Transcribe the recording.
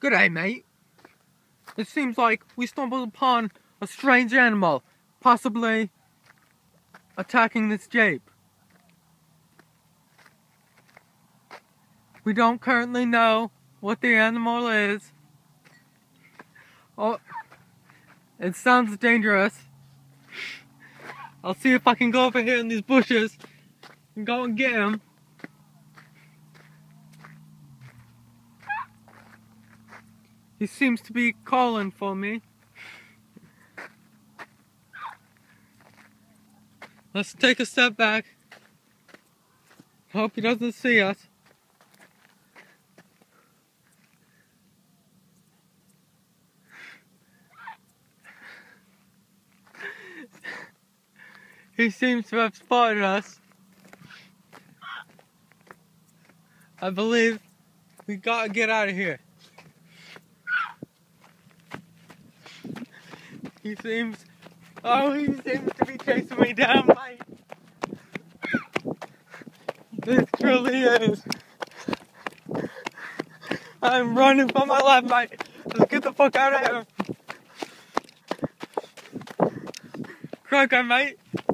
G'day, mate. It seems like we stumbled upon a strange animal, possibly attacking this jeep. We don't currently know what the animal is. Oh, it sounds dangerous. I'll see if I can go over here in these bushes and go and get him. He seems to be calling for me. Let's take a step back. Hope he doesn't see us. He seems to have spotted us. I believe we gotta get out of here. He seems to be chasing me down, mate. This truly is. I'm running for my life, mate. Let's get the fuck out of here. Cracker, mate.